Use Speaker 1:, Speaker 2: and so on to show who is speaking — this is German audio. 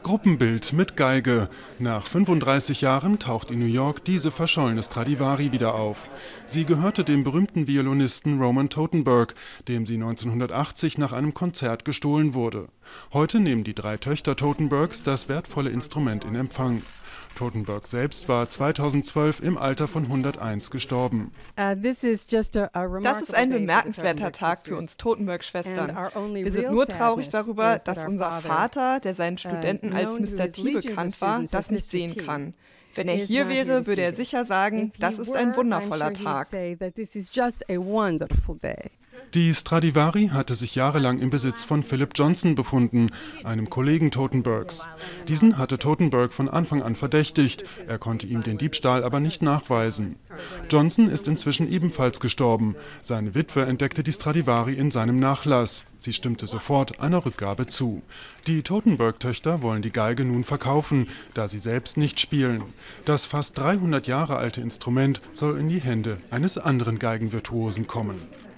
Speaker 1: Gruppenbild mit Geige. Nach 35 Jahren taucht in New York diese verschollene Stradivari wieder auf. Sie gehörte dem berühmten Violinisten Roman Totenberg, dem sie 1980 nach einem Konzert gestohlen wurde. Heute nehmen die 3 Töchter Totenbergs das wertvolle Instrument in Empfang. Totenberg selbst war 2012 im Alter von 101 gestorben.
Speaker 2: Das ist ein bemerkenswerter Tag für uns Totenberg-Schwestern. Wir sind nur traurig darüber, dass unser Vater, der seinen Studenten als Mr. T bekannt war, das nicht sehen kann. Wenn er hier wäre, würde er sicher sagen, das ist ein wundervoller Tag.
Speaker 1: Die Stradivari hatte sich jahrelang im Besitz von Philip Johnson befunden, einem Kollegen Totenbergs. Diesen hatte Totenberg von Anfang an verdächtigt, er konnte ihm den Diebstahl aber nicht nachweisen. Johnson ist inzwischen ebenfalls gestorben. Seine Witwe entdeckte die Stradivari in seinem Nachlass. Sie stimmte sofort einer Rückgabe zu. Die Totenberg-Töchter wollen die Geige nun verkaufen, da sie selbst nicht spielen. Das fast 300 Jahre alte Instrument soll in die Hände eines anderen Geigenvirtuosen kommen.